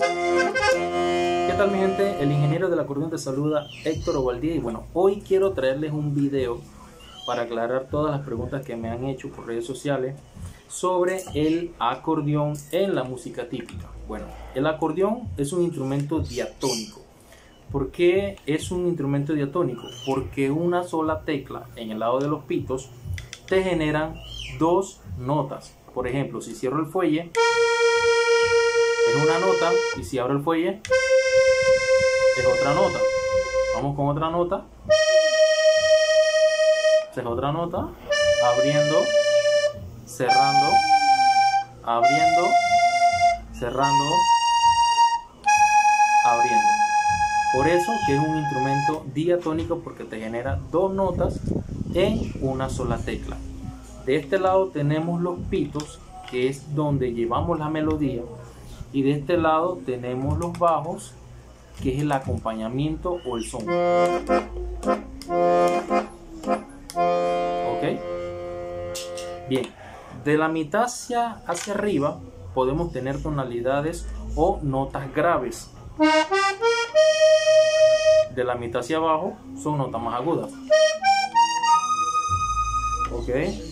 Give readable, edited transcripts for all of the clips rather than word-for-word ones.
¿Qué tal mi gente? El ingeniero del acordeón te saluda, Héctor Ovaldía, y bueno, hoy quiero traerles un video para aclarar todas las preguntas que me han hecho por redes sociales sobre el acordeón en la música típica. Bueno, el acordeón es un instrumento diatónico. ¿Por qué es un instrumento diatónico? Porque una sola tecla en el lado de los pitos te generan dos notas. Por ejemplo, si cierro el fuelle es una nota, y si abro el fuelle es otra nota. Vamos con otra nota. Esa es otra nota. Abriendo, cerrando, abriendo, cerrando, abriendo. Por eso que es un instrumento diatónico, porque te genera dos notas en una sola tecla. De este lado tenemos los pitos, que es donde llevamos la melodía, y de este lado tenemos los bajos, que es el acompañamiento o el son. ¿Ok? Bien, de la mitad hacia arriba podemos tener tonalidades o notas graves. De la mitad hacia abajo son notas más agudas. ¿Ok?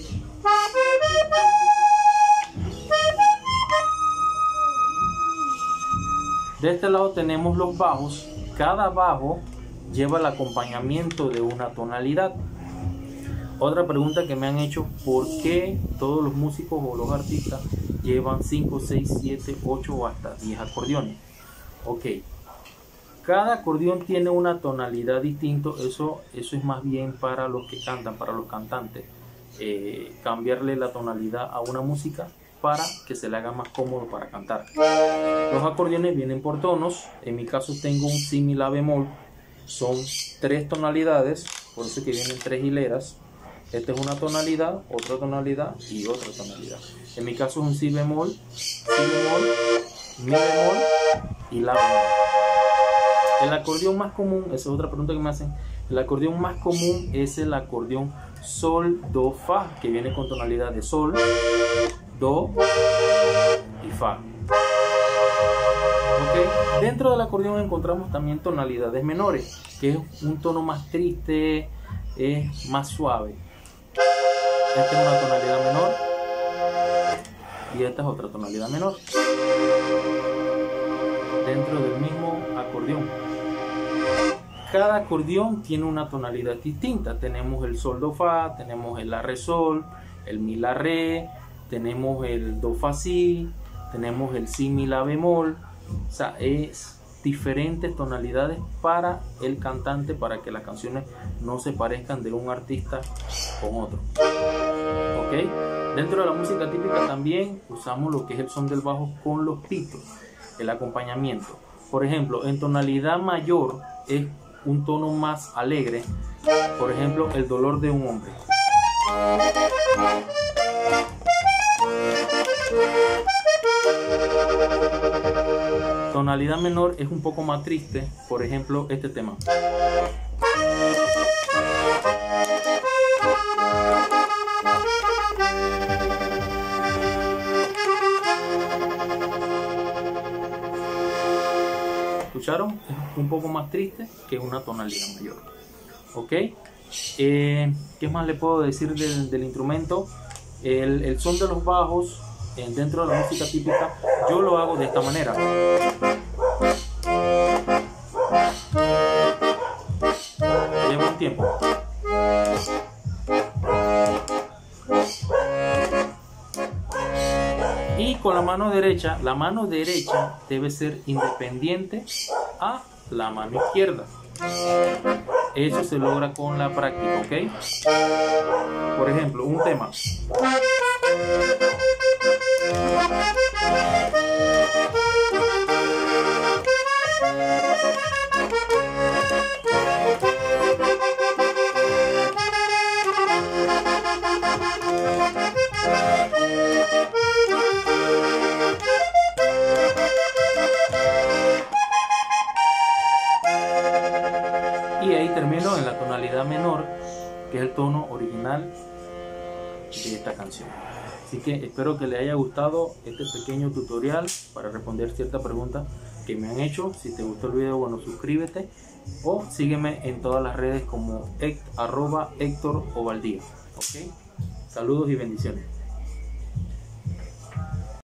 De este lado tenemos los bajos. Cada bajo lleva el acompañamiento de una tonalidad. Otra pregunta que me han hecho: ¿por qué todos los músicos o los artistas llevan 5, 6, 7, 8 o hasta 10 acordeones? Ok, cada acordeón tiene una tonalidad distinta. Eso es más bien para los que cantan, para los cantantes. Cambiarle la tonalidad a una música para que se le haga más cómodo para cantar. Los acordeones vienen por tonos. En mi caso tengo un si, mi, la bemol. Son 3 tonalidades, por eso que vienen 3 hileras. Esta es una tonalidad, otra tonalidad y otra tonalidad. En mi caso es un si bemol, mi bemol y la bemol. El acordeón más común, esa es otra pregunta que me hacen. El acordeón más común es el acordeón sol, do, fa, que viene con tonalidad de sol, do y fa. Okay. Dentro del acordeón encontramos también tonalidades menores, que es un tono más triste, es más suave. Esta es una tonalidad menor y esta es otra tonalidad menor dentro del mismo acordeón. Cada acordeón tiene una tonalidad distinta. Tenemos el sol, do, fa, tenemos el la, re, sol, el mi, la, re, tenemos el do, fa, si, tenemos el si, mi, la, bemol. O sea, es diferentes tonalidades para el cantante, para que las canciones no se parezcan de un artista con otro. ¿Ok? Dentro de la música típica también usamos lo que es el son del bajo con los pitos, el acompañamiento. Por ejemplo, en tonalidad mayor es un tono más alegre. Por ejemplo, el dolor de un hombre. Tonalidad menor es un poco más triste. Por ejemplo, este tema. ¿Escucharon? Es un poco más triste que una tonalidad mayor. ¿Ok? ¿Qué más le puedo decir del instrumento? El son de los bajos dentro de la música típica, yo lo hago de esta manera. Llevo un tiempo. Y con la mano derecha debe ser independiente a la mano izquierda. Eso se logra con la práctica, ¿ok? Por ejemplo, un tema. Y ahí termino en la tonalidad menor, que es el tono original de esta canción. Así que espero que les haya gustado este pequeño tutorial para responder ciertas preguntas que me han hecho. Si te gustó el video, bueno, suscríbete o sígueme en todas las redes como @Héctor Ovaldía. ¿Ok? Saludos y bendiciones.